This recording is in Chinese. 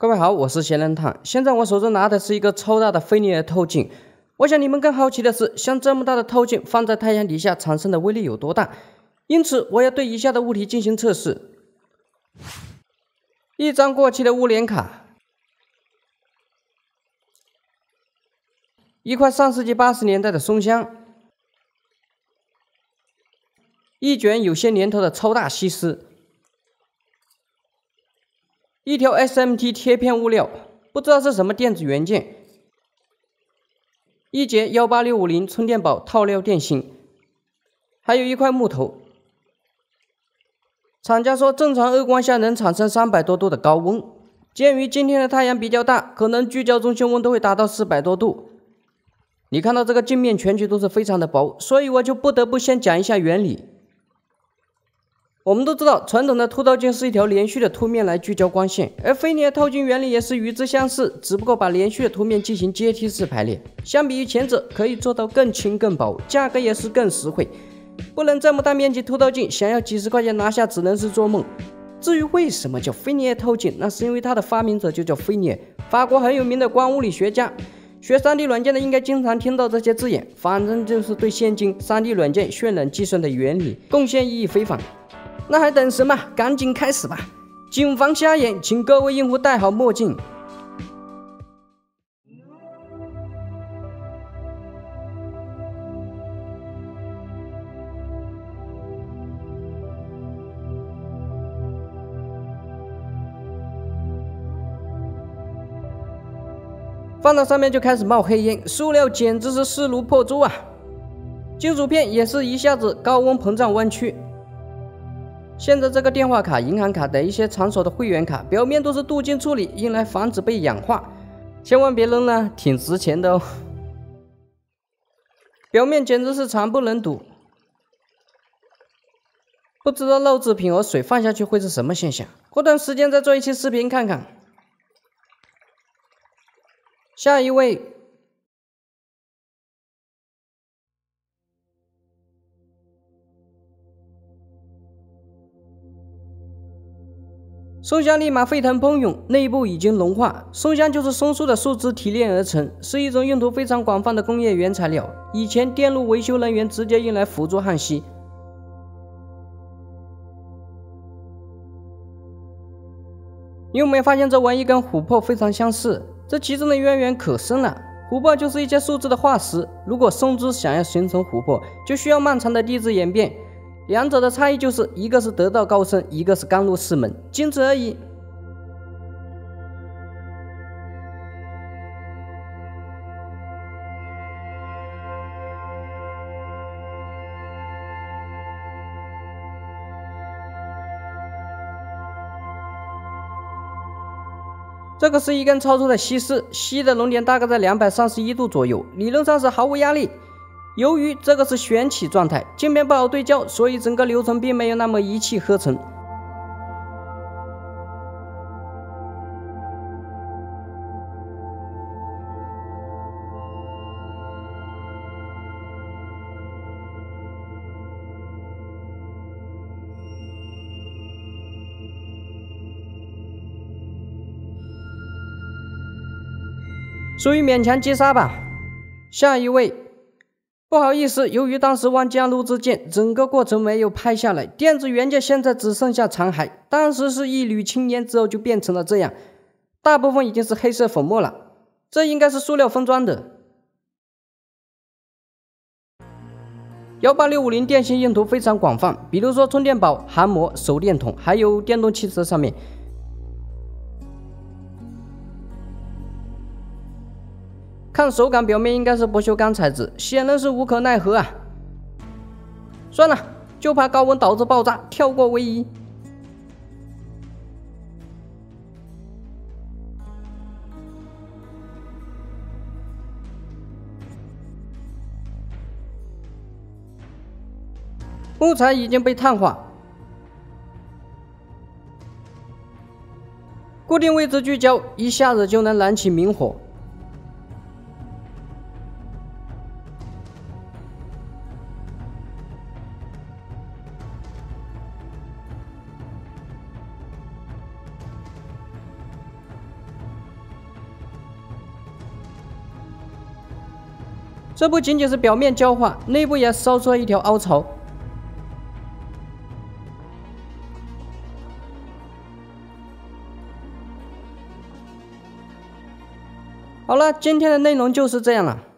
各位好，我是闲人探。现在我手中拿的是一个超大的菲涅尔透镜。我想你们更好奇的是，像这么大的透镜放在太阳底下产生的威力有多大？因此，我要对以下的物体进行测试：一张过期的物联卡，一块上世纪80年代的松香，一卷有些年头的超大锡丝，一条 SMT 贴片物料，不知道是什么电子元件，一节18650充电宝套料电芯，还有一块木头。厂家说正常日光下能产生300多度的高温，鉴于今天的太阳比较大，可能聚焦中心温度会达到400多度。你看到这个镜面全局都是非常的薄，所以我就不得不先讲一下原理。我们都知道，传统的凸透镜是一条连续的凸面来聚焦光线，而菲涅尔透镜原理也是与之相似，只不过把连续的凸面进行阶梯式排列。相比于前者，可以做到更轻更薄，价格也是更实惠。不能这么大面积凸透镜，想要几十块钱拿下，只能是做梦。至于为什么叫菲涅尔透镜，那是因为它的发明者就叫菲涅尔，法国很有名的光物理学家。学 3D 软件的应该经常听到这些字眼，反正就是对现今 3D 软件渲染计算的原理贡献意义非凡。那还等什么？赶紧开始吧！谨防瞎眼，请各位用户戴好墨镜。放到上面就开始冒黑烟，塑料简直是势如破竹啊！金属片也是一下子高温膨胀弯曲。现在这个电话卡、银行卡等一些场所的会员卡，表面都是镀金处理，用来防止被氧化，千万别扔了，挺值钱的哦。表面简直是惨不忍睹，不知道漏制品和水放下去会是什么现象。过段时间再做一期视频看看。下一位，松香立马沸腾烹涌，内部已经融化。松香就是松树的树枝提炼而成，是一种用途非常广泛的工业原材料。以前电路维修人员直接用来辅助焊锡。你有没有发现这玩意跟琥珀非常相似？这其中的渊源可深了。琥珀就是一些树枝的化石，如果松枝想要形成琥珀，就需要漫长的地质演变。两者的差异就是一个是得道高僧，一个是刚入寺门，仅此而已。这个是一根超粗的锡丝，锡的熔点大概在231度左右，理论上是毫无压力。由于这个是旋起状态，镜片不好对焦，所以整个流程并没有那么一气呵成。属于勉强击杀吧。下一位，不好意思，由于当时忘记录制键，整个过程没有拍下来。电子元件现在只剩下残骸，当时是一缕青烟之后就变成了这样，大部分已经是黑色粉末了。这应该是塑料封装的。18650电芯用途非常广泛，比如说充电宝、航模、手电筒，还有电动汽车上面。看手感，表面应该是不锈钢材质，显然是无可奈何啊。算了，就怕高温导致爆炸，跳过为宜。木材已经被碳化，固定位置聚焦，一下子就能燃起明火。 这不仅仅是表面焦化，内部也烧出了一条凹槽。好了，今天的内容就是这样了。